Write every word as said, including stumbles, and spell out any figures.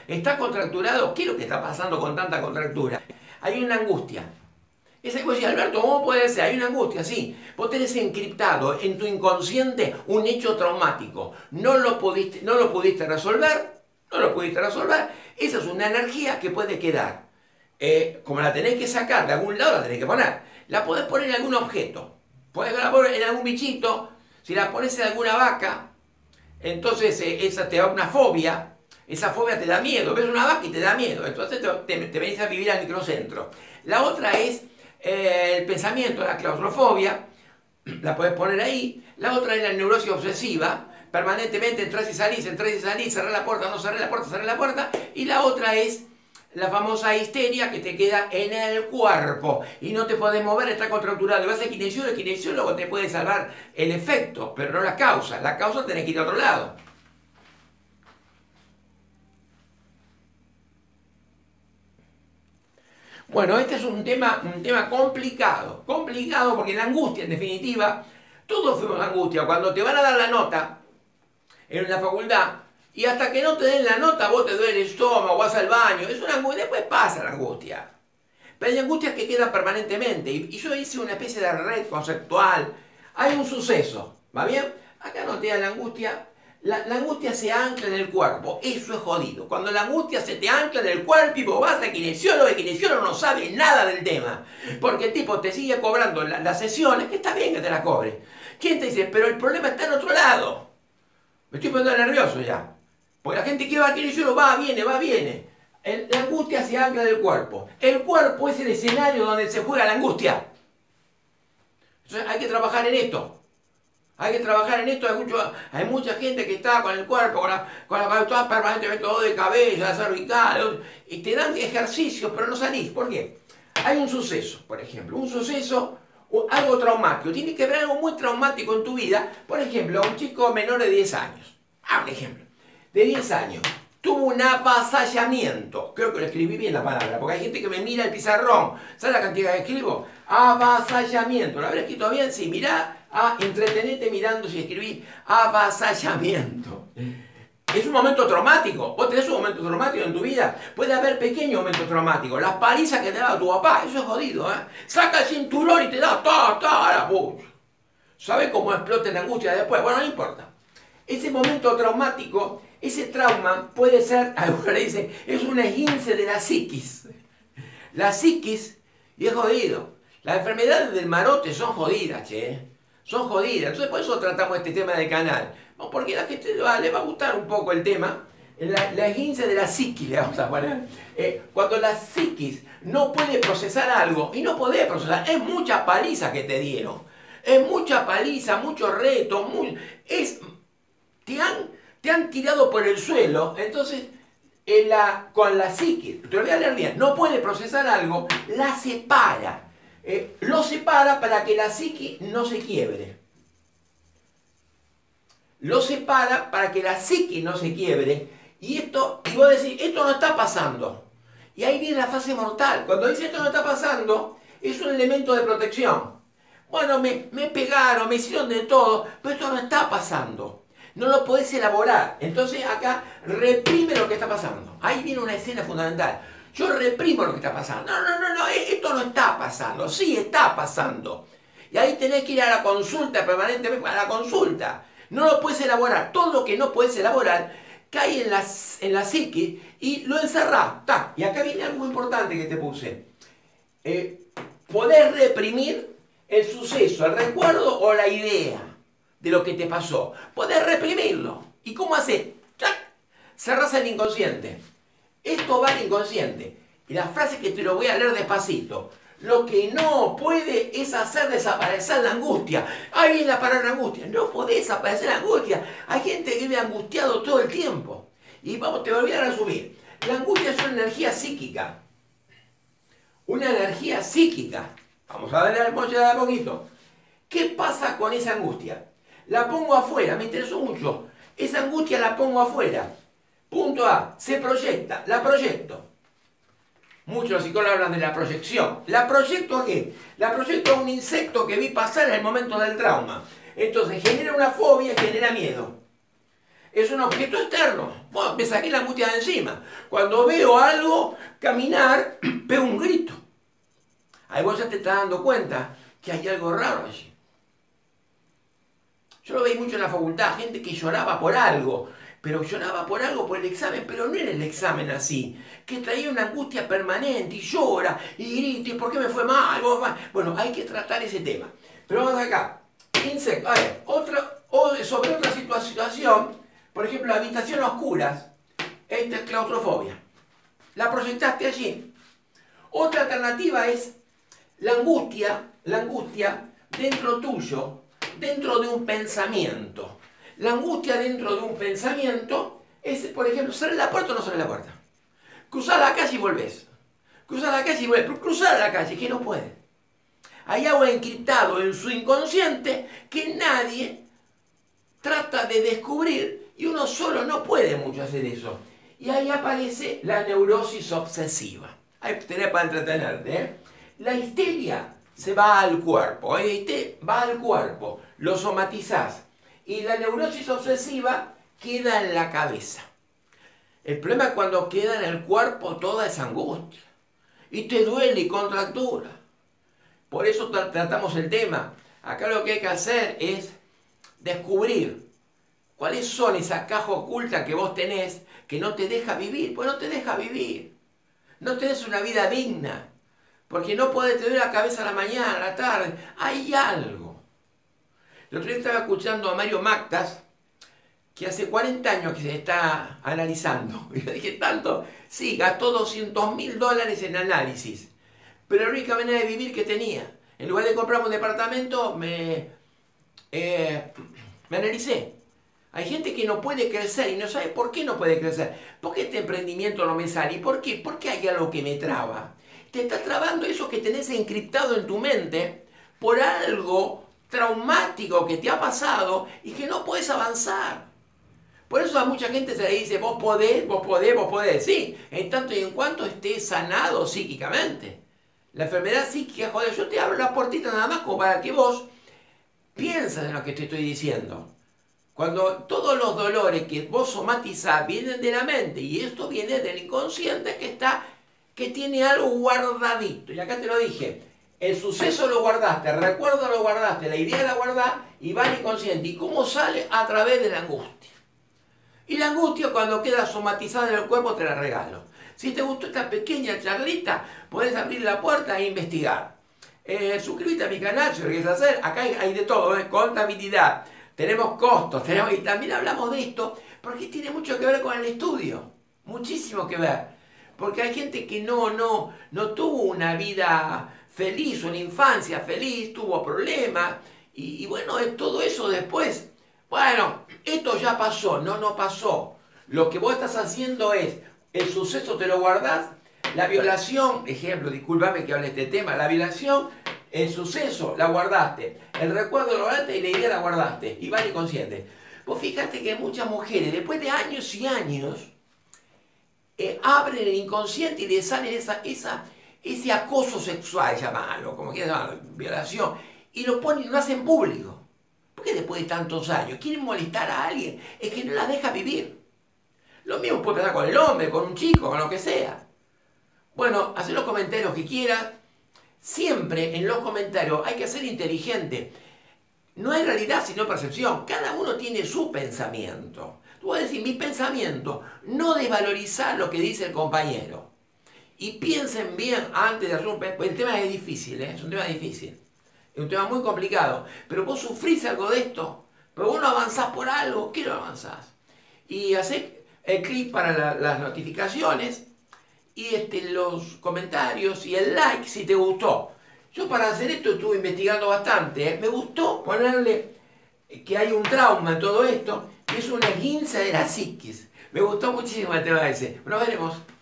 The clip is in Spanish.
¿Está contracturado? ¿Qué es lo que está pasando con tanta contractura? Hay una angustia. Esa cosa, Alberto, ¿cómo puede ser? Hay una angustia, sí. Vos tenés encriptado en tu inconsciente un hecho traumático. No lo pudiste, no lo pudiste resolver, no lo pudiste resolver. Esa es una energía que puede quedar. Eh, como la tenés que sacar de algún lado, la tenés que poner. La podés poner en algún objeto. Podés poner en algún bichito. Si la pones en alguna vaca, entonces eh, esa te da una fobia. Esa fobia te da miedo. Ves una vaca y te da miedo. Entonces te, te, te venís a vivir al microcentro. La otra es eh, el pensamiento, la claustrofobia. La podés poner ahí. La otra es la neurosis obsesiva. Permanentemente entras y salís, entras y salís, cerrás la puerta, no cerrás la puerta, cerrás la puerta. Y la otra es la famosa histeria que te queda en el cuerpo y no te podés mover, está contracturado. Y vas al kinesiólogo, el kinesiólogo te puede salvar el efecto, pero no la causa. La causa tenés que ir a otro lado. Bueno, este es un tema, un tema complicado, complicado porque la angustia, en definitiva, todos fuimos angustia. Cuando te van a dar la nota en la facultad, y hasta que no te den la nota, vos te duele el estómago, vas al baño, es una angustia, después pasa la angustia. Pero hay angustias que quedan permanentemente, y yo hice una especie de red conceptual. Hay un suceso, ¿va bien? Acá no te da la angustia. La, la angustia se ancla en el cuerpo, eso es jodido. Cuando la angustia se te ancla en el cuerpo y vos vas al kinesiólogo, el kinesiólogo no sabe nada del tema. Porque el tipo te sigue cobrando las la sesiones, que está bien que te las cobre. ¿Quién te dice? Pero el problema está en otro lado. Me estoy poniendo nervioso ya. Porque la gente que va al kinesiólogo va, viene, va, viene. El, la angustia se ancla del cuerpo. El cuerpo es el escenario donde se juega la angustia. Entonces hay que trabajar en esto. Hay que trabajar en esto, hay, mucho, hay mucha gente que está con el cuerpo, con la, con la cabeza permanentemente todo de cabeza, cervical, y te dan ejercicios, pero no salís. ¿Por qué? Hay un suceso, por ejemplo, un suceso, algo traumático. Tiene que haber algo muy traumático en tu vida. Por ejemplo, un chico menor de diez años. Ah, un ejemplo. De diez años. Tuvo un avasallamiento. Creo que lo escribí bien la palabra, porque hay gente que me mira el pizarrón. ¿Sabes la cantidad que escribo? Avasallamiento. ¿Lo habré escrito bien? Sí, mirá. Ah, entretenete mirando si escribí avasallamiento. Es un momento traumático. Vos tenés un momento traumático en tu vida. Puede haber pequeños momentos traumáticos. Las palizas que te daba tu papá, eso es jodido, ¿eh? Saca el cinturón y te da ta, ta, a la pucha. ¿Sabés cómo explota la angustia después? Bueno, no importa. Ese momento traumático, ese trauma puede ser, algunos le dicen, es un esguince de la psiquis. La psiquis, y es jodido. Las enfermedades del marote son jodidas, che. Son jodidas. Entonces por eso tratamos este tema del canal. Porque a la gente le va, le va a gustar un poco el tema. La, la esguince de la psiquis le vamos a poner. Eh, cuando la psiquis no puede procesar algo, y no puede procesar, es mucha paliza que te dieron. Es mucha paliza, mucho reto, muy, es, te, han, te han tirado por el suelo. Entonces, en la, con la psiquis, te lo voy a leer bien, no puede procesar algo, la separa. Eh, lo separa para que la psiquis no se quiebre. Lo separa para que la psiquis no se quiebre. Y esto, y vos decís, esto no está pasando. Y ahí viene la fase mortal. Cuando dice esto no está pasando, es un elemento de protección. Bueno, me, me pegaron, me hicieron de todo, pero esto no está pasando. No lo podés elaborar. Entonces acá reprime lo que está pasando. Ahí viene una escena fundamental. Yo reprimo lo que está pasando. No, no, no, no, esto no está pasando. Sí está pasando. Y ahí tenés que ir a la consulta permanentemente, a la consulta. No lo puedes elaborar. Todo lo que no puedes elaborar cae en la, en la psique y lo encerrás. ¡Tac! Y acá viene algo importante que te puse. Eh, podés reprimir el suceso, el recuerdo o la idea de lo que te pasó. Podés reprimirlo. ¿Y cómo haces? ¡Tac! Cerrás el inconsciente. Esto va al inconsciente. Y la frase que te lo voy a leer despacito. Lo que no puede es hacer desaparecer la angustia. Ahí viene la palabra angustia. No podés desaparecer la angustia. Hay gente que vive angustiado todo el tiempo. Y vamos, te voy a resumir. La angustia es una energía psíquica. Una energía psíquica. Vamos a ver de a poquito. ¿Qué pasa con esa angustia? La pongo afuera. Me interesó mucho. Esa angustia la pongo afuera. Punto A, se proyecta, la proyecto. Muchos psicólogos hablan de la proyección. ¿La proyecto a qué? La proyecto a un insecto que vi pasar en el momento del trauma. Entonces genera una fobia y genera miedo. es un objeto externo. Bueno, me saqué la angustia de encima. Cuando veo algo caminar, pego un grito. Ahí vos ya te estás dando cuenta que hay algo raro allí. Yo lo veía mucho en la facultad, gente que lloraba por algo, pero lloraba por algo, por el examen, pero no era el examen así, que traía una angustia permanente y llora y grita, ¿y por qué me fue mal? Bueno, hay que tratar ese tema. Pero vamos acá, insecto. A ver, otra, o sobre otra situación, por ejemplo, la habitación a oscuras, esta es claustrofobia. La proyectaste allí. Otra alternativa es la angustia, la angustia dentro tuyo, dentro de un pensamiento. La angustia dentro de un pensamiento es, por ejemplo, ¿sale la puerta o no sale la puerta? Cruzar la calle y volvés. Cruzar la calle y volvés. Pero cruzar la calle, que no puede. Hay algo encriptado en su inconsciente que nadie trata de descubrir y uno solo no puede mucho hacer eso. Y ahí aparece la neurosis obsesiva. Ahí tenés para entretenerte, ¿eh? La histeria se va al cuerpo, ¿eh? Va al cuerpo, lo somatizás. Y la neurosis obsesiva queda en la cabeza. El problema es cuando queda en el cuerpo toda esa angustia. Y te duele y contractura. Por eso tra tratamos el tema. Acá lo que hay que hacer es descubrir cuáles son esas cajas ocultas que vos tenés que no te deja vivir. Pues no te deja vivir. No tenés una vida digna. Porque no podés tener la cabeza a la mañana, a la tarde. Hay algo. El otro día estaba escuchando a Mario Mactas, que hace cuarenta años que se está analizando. Y le dije, ¿tanto? Sí, gastó doscientos mil dólares en análisis. Pero la única manera de vivir que tenía. En lugar de comprarme un departamento, me, eh, me analicé. Hay gente que no puede crecer y no sabe por qué no puede crecer. ¿Por qué este emprendimiento no me sale? ¿Y por qué? ¿Por qué hay algo que me traba? Te está trabando eso que tenés encriptado en tu mente por algo traumático que te ha pasado y que no puedes avanzar. Por eso a mucha gente se le dice, vos podés, vos podés, vos podés. Sí, en tanto y en cuanto estés sanado psíquicamente. La enfermedad psíquica, joder, yo te abro la puertita nada más como para que vos pienses en lo que te estoy diciendo. Cuando todos los dolores que vos somatizás vienen de la mente y esto viene del inconsciente que está, que tiene algo guardadito. Y acá te lo dije, el suceso lo guardaste, el recuerdo lo guardaste, la idea la guardás y va al inconsciente. ¿Y cómo sale? A través de la angustia. Y la angustia cuando queda somatizada en el cuerpo te la regalo. Si te gustó esta pequeña charlita, podés abrir la puerta e investigar. Eh, suscríbete a mi canal si lo quieres hacer. Acá hay, hay de todo, ¿eh? Contabilidad. Tenemos costos, tenemos, y también hablamos de esto porque tiene mucho que ver con el estudio. Muchísimo que ver. Porque hay gente que no, no, no tuvo una vida feliz, una infancia feliz, tuvo problemas. Y, y bueno, es todo eso después. Bueno, esto ya pasó. No, no pasó. Lo que vos estás haciendo es, el suceso te lo guardás, la violación, ejemplo, discúlpame que hable de este tema, la violación, el suceso la guardaste, el recuerdo lo guardaste y la idea la guardaste, y va al inconsciente. Vos fíjate que muchas mujeres, después de años y años, eh, abren el inconsciente y les sale esa, esa, ese acoso sexual, llamarlo, como quieras llamarlo, violación, y lo ponen, lo hacen público. ¿Por qué después de tantos años quieren molestar a alguien? Es que no la deja vivir. Lo mismo puede pasar con el hombre, con un chico, con lo que sea. Bueno, haz los comentarios que quieras. Siempre en los comentarios hay que ser inteligente. No hay realidad sino percepción. Cada uno tiene su pensamiento. Tú vas a decir, mi pensamiento, no desvalorizar lo que dice el compañero. Y piensen bien antes de hacer un... El tema es difícil, ¿eh? Es un tema difícil. Es un tema muy complicado. Pero vos sufrís algo de esto. Pero vos no avanzás por algo. ¿Qué no avanzás? Y hacés el clic para la, las notificaciones y este, los comentarios y el like si te gustó. Yo para hacer esto estuve investigando bastante. ¿eh? Me gustó ponerle que hay un trauma en todo esto, que es una esguince de la psiquis. Me gustó muchísimo el tema ese. Nos veremos.